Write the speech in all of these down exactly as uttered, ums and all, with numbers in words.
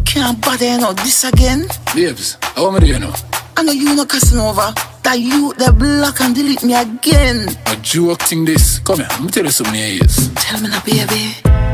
can't bother, you know, this again. Babes, how am I doing now? I know you know Casanova. That you, the block and delete me again. A joke thing this. Come here, let me tell you something here is. Tell me now, baby.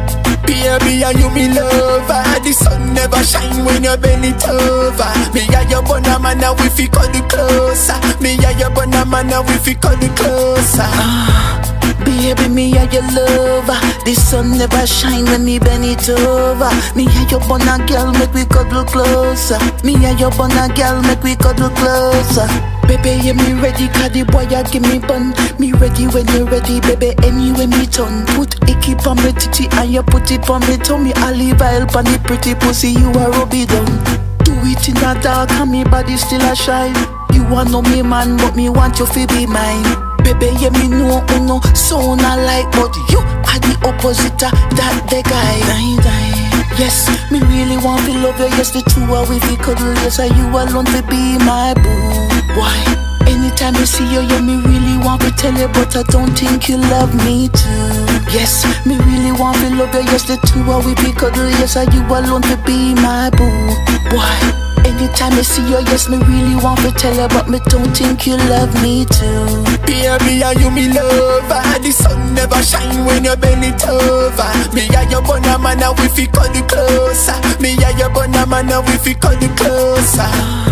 Baby, and you me lover. The sun never shine when you bend it over. Me and your bonner man, now we fi cut it closer. Me and your bonner man, now we fi cut it closer. Ah, baby, me and your lover. The sun never shine when me bend it over. Me and your bonner girl, make we cuddle closer. Me and your bonner girl, make we cuddle closer. Baby, yeah, me ready, cause the boy ya give me bun. Me ready when you ready, baby, anyway me turn. Put icky on me titty and you put it on me tummy. I leave a help on the pretty pussy, you a rub it down. Do it in the dark and me body still a shine. You want know me man, but me want you to be mine. Baby, yeah, me know, oh no, sound alike, but you are the opposite of that the guy. Die, die. Yes, me really want to love you. Yes, the two are with you cuddle. Yes, are you alone to be my boo. Why? Anytime you see you, yeah, me really want to tell you, but I don't think you love me too. Yes, me really want to love you. Yes, the two are with you cuddle. Yes, are you alone to be my boo. Why? Anytime I see you, yes, me really want to tell you, but me don't think you love me too. Baby, and you me lover. The sun never shine when you bend it over. Me and your bonner man, now we fi cut it closer. Me and your bonner man, now we fi cut it closer.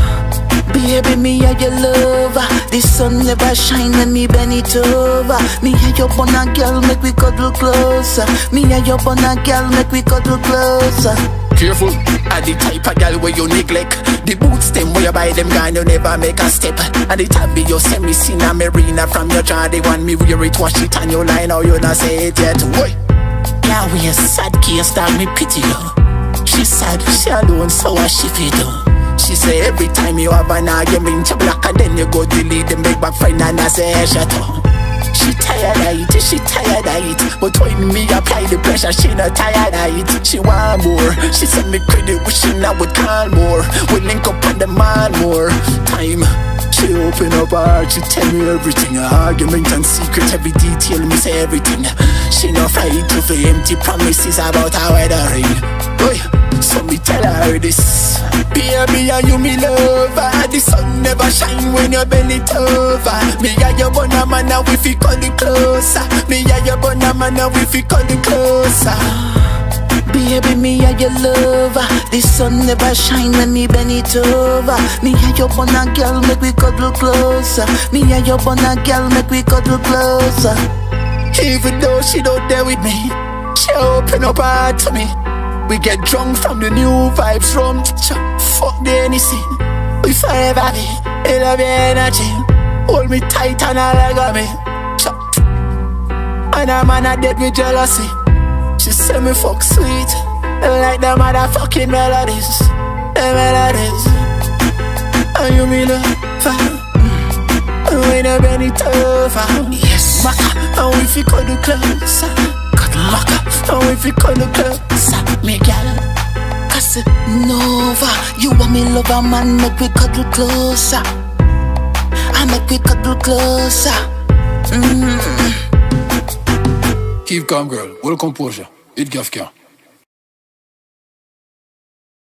Baby, me and your lover. The sun never shine when me bend it over. Me and your bonner girl, make we cuddle closer. Me and your bonner girl, make we cuddle closer. Careful, I the type of girl where you neglect. The boots them where you buy them gone, you never make a step. And the tabby you send me seen a marina from your jar. They want me wear it, wash it on your line, or you not say it yet. Boy, yeah, we a sad case, dog, me pity you. She sad, she alone, so what she feel do? She say every time you have an argument, you block and then you go delete them big back friend and I say hey, shut up. She tired of it, she tired of it. But when me apply the pressure, she not tired of it. She want more, she send me credit, wishing I would call more. We link up on the mall more time. She open up her heart, she tell me everything. Her argument and secret, every detail, me say everything. She not fight to the empty promises about our weathering. Boy, so me tell her this. Baby, and you me lover. The sun never shine when you bend it over. Me and your bonner man, now we fi cut it closer. Me and your bonner man, now we fi cut it closer. Baby, me and your lover. The sun never shine when me bend it over. Me and your bonner girl, make we cuddle closer. Me and your bonner girl, make we cuddle closer. Even though she don't there with me, she open up her heart to me. We get drunk from the new vibes from fuck the anything. We forever be, I love your energy. Hold me tight and I let go me. And a man a dead with jealousy. She say me fuck sweet, like the motherfucking melodies. The melodies. And you me love when I bend it over. Yes, macka, and we fi cuddle closer. Macka, and we fi cuddle closer. Me gal Casanova, you want me lover man, make we cuddle closer. I make we cuddle closer. Mm. Keep calm, girl. Well composure. It gafka.